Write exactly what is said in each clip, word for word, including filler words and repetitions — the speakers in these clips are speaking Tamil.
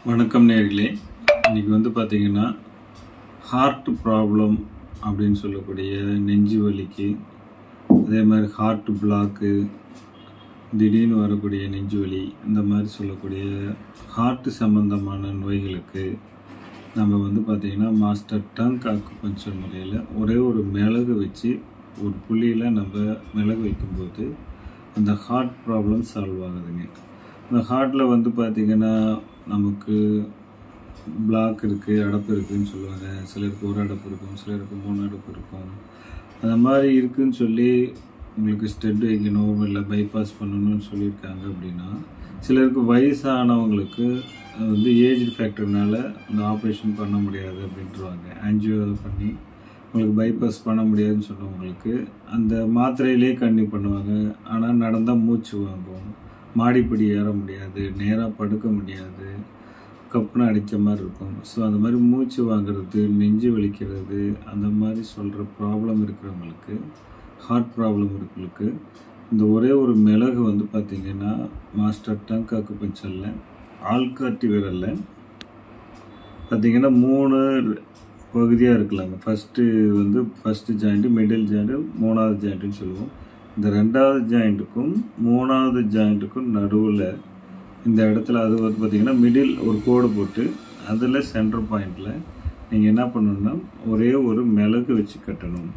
வணக்கம் நேயர்களே. இன்னைக்கு வந்து பார்த்தீங்கன்னா ஹார்ட் ப்ராப்ளம் அப்படின்னு சொல்லக்கூடிய நெஞ்சு வலிக்கு, அதே மாதிரி ஹார்ட் பிளாக்கு, திடீர்னு வரக்கூடிய நெஞ்சு வலி, இந்த மாதிரி சொல்லக்கூடிய ஹார்ட் சம்பந்தமான நோய்களுக்கு நம்ம வந்து பார்த்திங்கன்னா மாஸ்டர் டங்க் அக்குபஞ்சர் முறையில் ஒரே ஒரு மிளகு வச்சு ஒரு புள்ளியில் நம்ம மிளகு வைக்கும்போது அந்த ஹார்ட் ப்ராப்ளம் சால்வ் ஆகுதுங்க. இந்த ஹார்ட்டில் வந்து பார்த்திங்கன்னா நமக்கு பிளாக் இருக்குது, அடப்பு இருக்குதுன்னு சொல்லுவாங்க. சிலருக்கு ஒரு அடப்பு இருக்கும், சிலருக்கு மூணு அடப்பு இருக்கும். அந்த மாதிரி இருக்குதுன்னு சொல்லி உங்களுக்கு ஸ்டெட் வைக்கணும் இல்லை பைபாஸ் பண்ணணும்னு சொல்லியிருக்காங்க அப்படின்னா, சிலருக்கு வயசானவங்களுக்கு வந்து ஏஜ் ஃபேக்டர்னால அந்த ஆப்ரேஷன் பண்ண முடியாது அப்படின்ட்டுருவாங்க. ஆன்ஜியோ பண்ணி உங்களுக்கு பைபாஸ் பண்ண முடியாதுன்னு சொன்னவங்களுக்கு அந்த மாத்திரையிலே கண்டினியூ பண்ணுவாங்க. ஆனால் நடந்தால் மூச்சு வாங்கும், மாடிப்படி ஏற முடியாது, நேராக படுக்க முடியாது, கப்புன்னு அடித்த மாதிரி இருக்கும். ஸோ அந்த மாதிரி மூச்சு வாங்கிறது, நெஞ்சு வலிக்கிறது, அந்த மாதிரி சொல்கிற ப்ராப்ளம் இருக்கிறவங்களுக்கு, ஹார்ட் ப்ராப்ளம் இருக்கிறவங்களுக்கு இந்த ஒரே ஒரு மிளகு வந்து பார்த்திங்கன்னா மாஸ்டர் டங்க் அக்குபஞ்சரில் ஆள்காட்டி விரலில் பார்த்திங்கன்னா மூணு பகுதியாக இருக்கலாங்க. ஃபஸ்ட்டு வந்து ஃபஸ்ட்டு ஜாயிண்ட்டு, மிடில் ஜாயிண்ட்டு, மூணாவது ஜாயிண்ட்டுன்னு சொல்லுவோம். இந்த ரெண்டாவது ஜாயிண்ட்டுக்கும் மூணாவது ஜாயிண்ட்டுக்கும் நடுவில் இந்த இடத்துல அது வந்து பார்த்திங்கன்னா மிடில் ஒரு கோடு போட்டு அதில் சென்டர் பாயிண்டில் நீங்கள் என்ன பண்ணணும்னா ஒரே ஒரு மிளகு வச்சு கட்டணும்.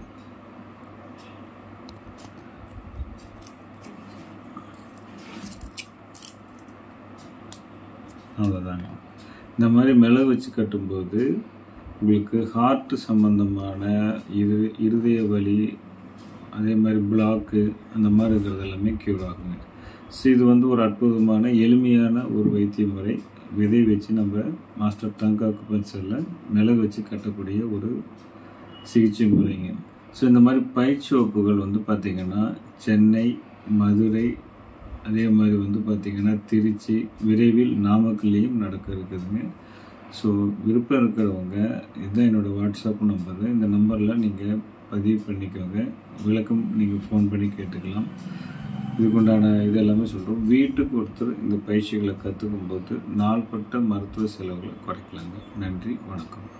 அவ்வளோதாங்க. இந்த மாதிரி மிளகு வச்சு கட்டும்போது உங்களுக்கு ஹார்ட் சம்பந்தமான இரு இருதய வலி, அதே மாதிரி பிளாக்கு, அந்த மாதிரி இருக்கிறது எல்லாமே க்யூர் ஆகுங்க. ஸோ இது வந்து ஒரு அற்புதமான எளிமையான ஒரு வைத்திய முறை. விதை வச்சு நம்ம மாஸ்டர் டங்க் அக்குபஞ்சரில் மிளகு வச்சு கட்டக்கூடிய ஒரு சிகிச்சை முறைங்க. ஸோ இந்த மாதிரி பயிற்சி வகுப்புகள் வந்து பார்த்திங்கன்னா சென்னை, மதுரை, அதே மாதிரி வந்து பார்த்திங்கன்னா திருச்சி, விரைவில் நாமக்கல்லையும் நடக்க இருக்குதுங்க. ஸோ விருப்பம் இருக்கிறவங்க இதுதான் என்னோடய வாட்ஸ்அப் நம்பரு. இந்த நம்பரில் நீங்கள் பதிவு பண்ணிக்கோங்க. விளக்கம் நீங்கள் ஃபோன் பண்ணி கேட்டுக்கலாம். இதுக்குண்டான இது எல்லாமே சொல்கிறோம். வீட்டுக்கு ஒருத்தர் இந்த பயிற்சிகளை கற்றுக்கும் போது நாள்பட்ட மருத்துவ செலவுகளை குறைக்கலாங்க. நன்றி, வணக்கம்.